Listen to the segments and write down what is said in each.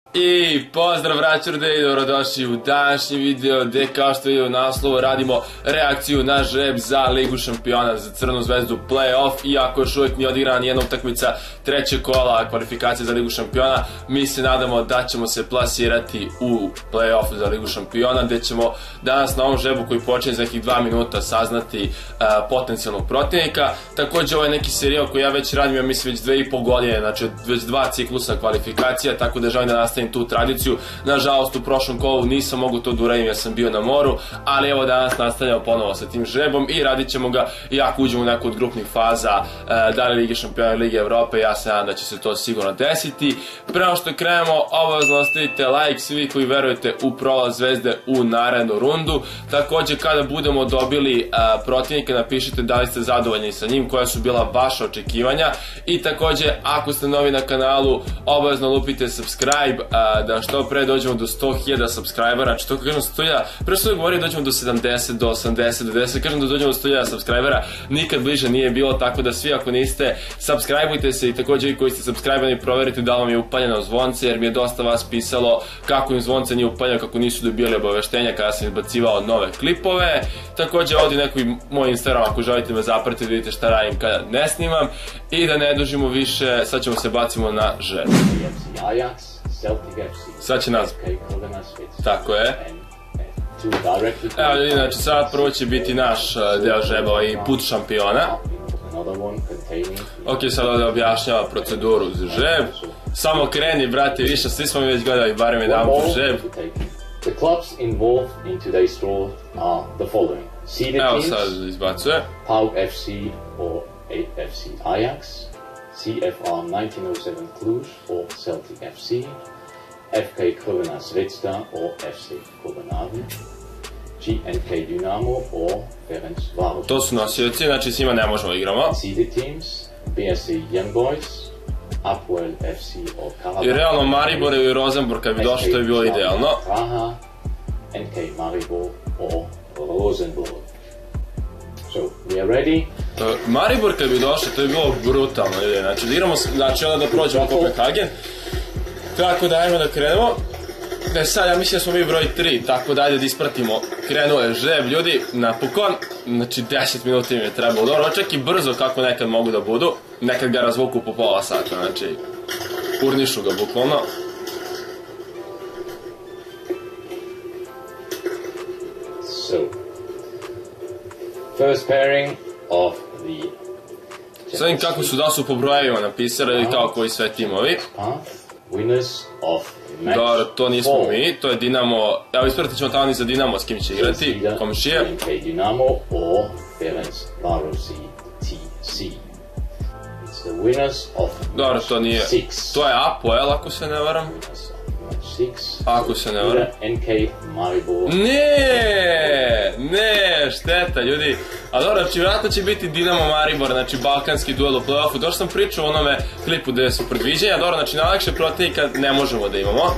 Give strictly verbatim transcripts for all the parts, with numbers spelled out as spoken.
I pozdrav vraćurde i dobrodošli u današnji video gdje kao što vidimo u naslovu radimo reakciju na žreb za Ligu šampiona za Crnu zvezdu play-off. Iako još uvijek nije odigrana nijedna utakmica trećeg kola kvalifikacije za Ligu šampiona, mi se nadamo da ćemo se plasirati u play-off za Ligu šampiona, gdje ćemo danas na ovom žrebu koji počinje za nekih dva minuta saznati uh, potencijalnog protivnika. Također ovo je neki serijal koji ja već radim, ja mislim već dve i pol godine, znači već dva ciklusa kvalifikacija, tako da želim da nastavim tu tradiciju. Nažalost u prošlom kolu nisam mogu to da uradim jer sam bio na moru, ali evo danas nastavljamo ponovo sa tim žrebom i radit ćemo ga iako uđemo u neku od grupnih faza, da li Lige šampiona ili Lige Evrope. Ja se nadam da će se to sigurno desiti. Prema što krenemo, obavezno ostavite like svi koji verujete u prolaz Zvezde u narednu rundu. Također kada budemo dobili protivnike, napišite da li ste zadovoljni sa njim, koja su bila vaša očekivanja, i također ako ste novi na kanalu obavezno lupite subscribe da što pre dođemo do sto hiljada subscribera. Znači to kažem sto hiljada, pre što govori dođemo do sedamdeset, do osamdeset, do devedeset, kažem da dođemo do sto hiljada subscribera, nikad bliže nije bilo, tako da svi ako niste, subscribeujte se, i također vi koji ste subscribeni proverite da li vam je upaljeno zvonce, jer mi je dosta vas pisalo kako im zvonce nije upaljeno, kako nisu dobijali obaveštenja kada sam izbacivao nove klipove. Također ovdje neko i moj Instagram ako želite me zapratiti da vidite šta radim kada ne snimam. I da ne dužimo više, sad ćemo se bacimo na žreb. Sad će nas... Tako je. Evo ljudi, znači sad prvo će biti naš deo žreba i put šampiona. Ok, sad ovdje objašnjava proceduru za žreb. Samo kreni, brate, više, svi smo mi već gledali barem jedan put žreb. Evo sad izbacuje. PAOK F C or F C Ajax, C F R nineteen oh seven Cluj or Celtic F C, F K Crvena Zvezda or F C Copenhagen, G N K Dinamo or Ferencvaros. To su nosioci, znači s njima ne možemo igramo. Seeded teams, B S C Young Boys, Apoel F C or Karabakh. I realno Maribor i Rosenborg kad bi došlo to je bilo idealno. Praha, N K Maribor or Rosenborg. So, we are ready. Maribor kad bi došlo, to je bilo brutalno, znači da igramo, znači onda da prođemo Kopenhagen, tako da ajmo da krenemo. E sad, ja mislim da smo mi broj tri, tako da ajde da ispratimo, krenuo je žreb, ljudi, napokon, znači deset minuta im je trebalo, dobro, čak i brzo kako nekad mogu da budu, nekad ga razvuku po pola sata, znači, urnišu ga bukvalno. So, first pairing of the... Sad vidim kako su, da su po brojevima napisali ili kao koji sve timovi. Winners of match. Dobro, to nismo mi, to je Dinamo, evo ispratit ćemo tamo ni za Dinamo s kim će igrati, komšije. N K Dinamo or Ferencvaros T C. It's the winners of Dobro, to nije, to je Apoel ako se ne varam. Ako se ne varam. N K Maribor. Ne, ne, šteta ljudi. A dobro, znači vjerojatno će biti Dinamo Maribor, znači balkanski duel u play-offu. Došto sam pričao o onome klipu gdje su predviđenja. Dobro, znači najlakše protivnika ne možemo da imamo.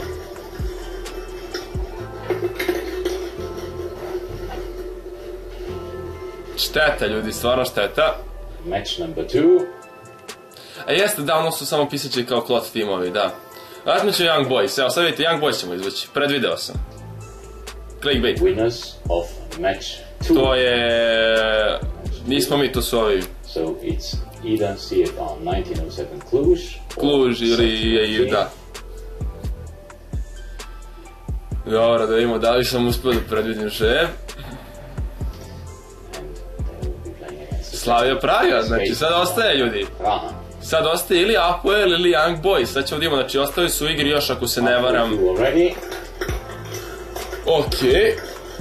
Šteta ljudi, stvarno šteta. Match number two. A jeste, da, ono su samo pisaći kao klot timovi, da. Vratno će Young Boys, evo sad vidite, Young Boys ćemo izvući, predvideo sam. Clickbait. Winners of match two. To je... nismo mi, to su ovi. So it's either C F R nineteen oh seven Cluj. Cluj ili je, da. Dobro, da vidimo da li sam uspio da predvidim žreb. Slavija Praga, znači sad ostaje ljudi. Sad ostaje ili Apoel ili Young Boys, sad ćemo da imamo, znači ostali su u igri još ako se ne varam. Okej.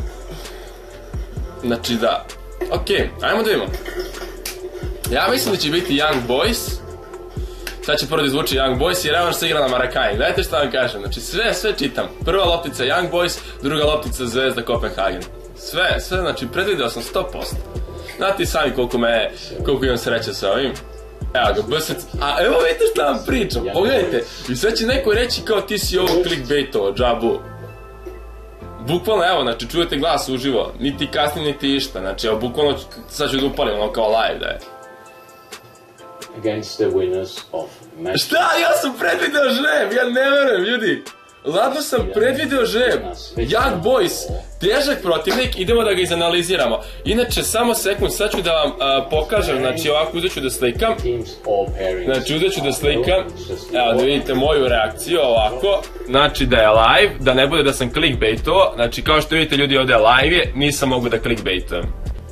Znači da, okej, ajmo da vidimo. Ja mislim da će biti Young Boys. Sad će prvo da izvuči Young Boys jer evo što se igra na Marakani. Gledajte što vam kažem, znači sve, sve čitam. Prva loptica Young Boys, druga loptica Zvezda Kopenhagen. Sve, sve, znači predvideo sam sto posto. Znate sami koliko me, koliko imam sreće sa ovim. Evo ga, bsec, a evo vidite što vam pričam, pogledajte. I sad će neko reći kao ti si ovo clickbaitovo, džabu. Bukvalno evo, znači čujete glas uživo, niti kasni niti išta, znači evo bukvalno sad ću da upalim ono kao live da je. Against the winners of match. Šta? Ja sam predvideo žreb, ja ne verujem ljudi. ladno sam predvideo žreb. Young Boys, težak protivnik, idemo da ga izanaliziramo. Inače, samo sekund, sad ću da vam a, pokažem, znači ovako uzet ću da slikam. Znači uzet ću da slikam, evo da vidite moju reakciju ovako. Znači da je live, da ne bude da sam clickbaituo, znači kao što vidite ljudi ovdje live je, nisam mogu da clickbaitujem.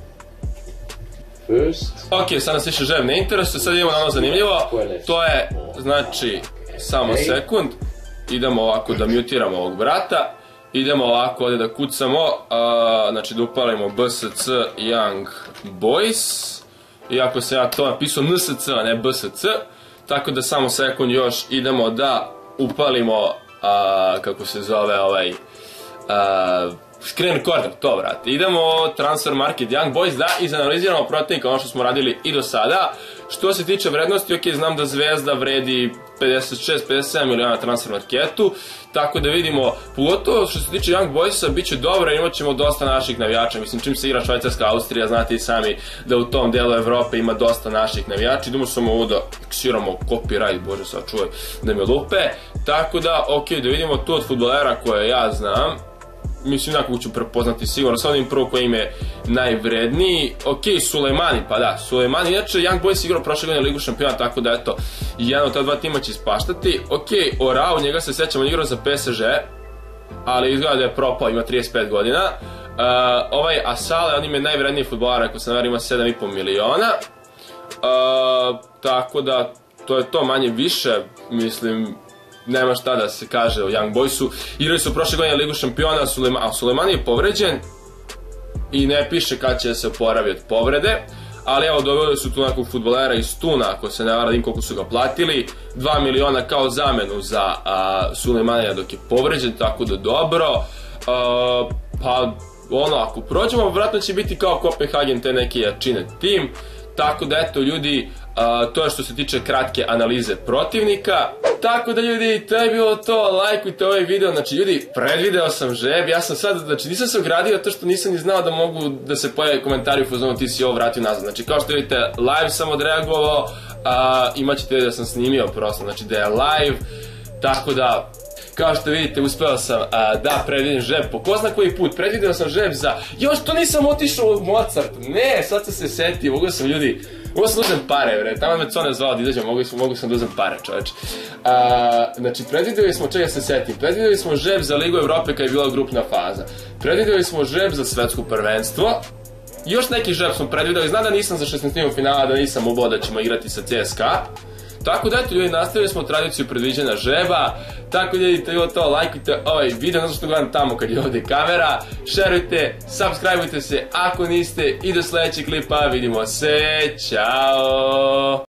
Ok, sad nas više žreb ne interesuje, sad idemo na ono zanimljivo. To je, znači, samo sekund. Idemo ovako da mutiramo ovog brata. Idemo ovako ovdje da kucamo, uh, znači da upalimo B S C Young Boys. Iako se ja to napisao N S C, a ne B S C. Tako da samo sekund još idemo da upalimo, uh, kako se zove ovaj, uh, screen recorder, to brate. Idemo Transfer Market Young Boys da izanaliziramo protivnika, ono što smo radili i do sada. Što se tiče vrednosti, ok, znam da Zvezda vredi pedeset šest pedeset sedam miliona na transfer marketu, tako da vidimo, pogotovo što se tiče Young Boysa, bit će dobro, imat ćemo dosta naših navijača, mislim čim se igra Švajcarska, Austrija, znate i sami da u tom delu Evrope ima dosta naših navijača, idemo samo ovo da ksiramo copyright, bože sad čuvaj da me lupe, tako da, ok, da vidimo tu od fudbalera koje ja znam. Mislim, nekako ću prepoznati sigurno, sad onim prvo koji im je najvredniji. Ok, Sulejmani, pa da, Sulejmani, inače Young Boys igrao prošle godine Ligu šampiona, tako da eto, jedan od ta dva tima će ispaštati. Ok, Orao, njega se sjećamo, igrao za P S G, ali izgleda da je propao, ima trideset pet godina. Uh, ovaj Asale, on im je najvredniji fudbaler, ako se ne varam, ima sedam i po miliona. Uh, tako da, to je to manje više, mislim, nema šta da se kaže o Young Boysu. Igrali su prošle godine Ligu šampiona, a Sulejmani je povređen i ne piše kad će se oporavi od povrede, ali evo doveli su tu nekog fudbalera iz Tuna, ako se ne varam koliko su ga platili, dva miliona kao zamenu za Sulejmanija dok je povređen, tako da dobro. A, pa ono, ako prođemo, vratno će biti kao Kopenhagen, te neke jačine tim, tako da eto ljudi, Uh, to je što se tiče kratke analize protivnika. Tako da ljudi, to je bilo to, lajkujte ovaj video, znači ljudi, predvideo sam žreb, ja sam sad, znači nisam se ogradio to što nisam ni znao da mogu da se pojave komentari u fazonu ti si ovo vratio nazad, znači kao što vidite, live sam odreagovao, uh, imat ćete da sam snimio prosto, znači da je live, tako da, kao što vidite, uspeo sam uh, da predvidim žreb po ko zna koji put, predvideo sam žreb za, još to nisam otišao u Mozart, ne, sad sam se setio, mogu sam ljudi, mogu sam da uzem pare, bre, tamo me Cone zvao da izađem, mogu, mogu sam da uzem pare, čoveč. Uh, znači, predvideli smo, čega se setim, predvideli smo žreb za Ligu Evrope kad je bila grupna faza, predvideli smo žreb za svetsko prvenstvo, još neki žreb smo predvideli, znam da nisam za šesnaestinu finala, da nisam ubao da ćemo igrati sa C S K A. Tako da eto ljudi, nastavili smo tradiciju predviđena žreba, tako da vidite ovo to, lajkujte ovaj video, zato što gledam tamo kad je ovdje kamera, šerujte, subscribeujte se ako niste i do sljedećeg klipa, vidimo se, ćao!